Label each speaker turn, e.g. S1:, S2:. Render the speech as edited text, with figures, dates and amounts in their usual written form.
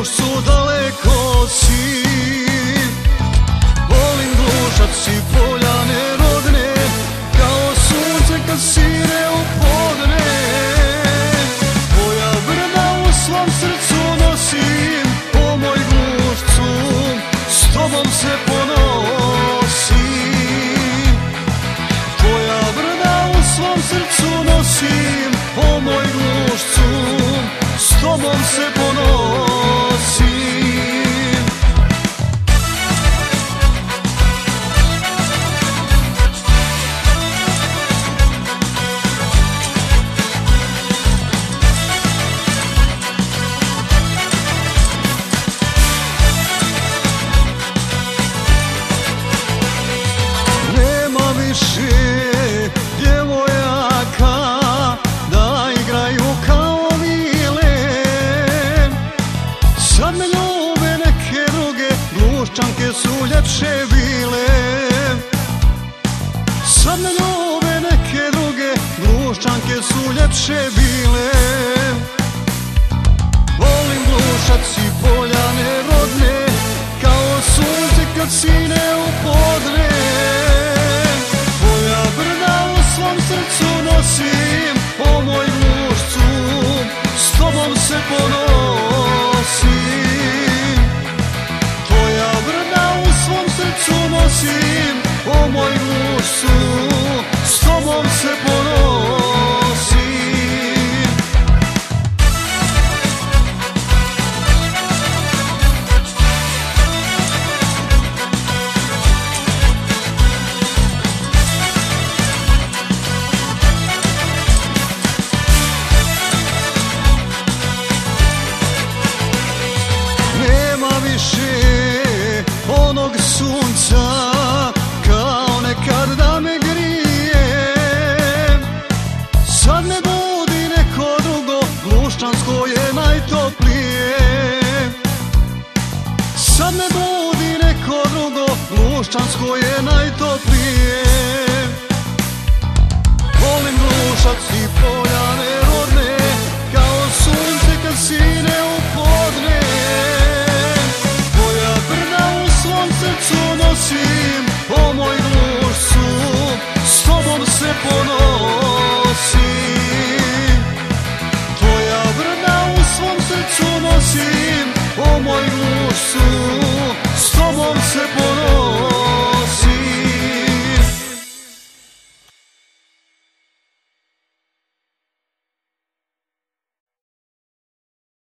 S1: glušcu daleko si. Volim glušac i poljane rodne, kao sunce kad sire u podne. Tvoja brda u svom srcu nosim, o moj glušcu, s tobom se ponosim. Tvoja brda u svom srcu nosim, o moj glušcu, s tobom se ponosim. Nema više djevojaka da igraju kao vile. Sad me ljube neke druge, gluščanke su ljepše bile. Sad me ljube neke druge, gluščanke su ljepše bile. Volim glušac i poljane rodne, kao sunce kad sine u podne. Tvoja brda u svom srcu nosim, o moj glušcu, s tobom se ponosim. Tvoja brda u svom srcu nosim, o moj glušcu, s tobom se ponosim. Nema više onog sunca kao nekad da me grije. Sad me budi neko drugo, gluščansko je najtoplije. Sad me budi neko drugo, gluščansko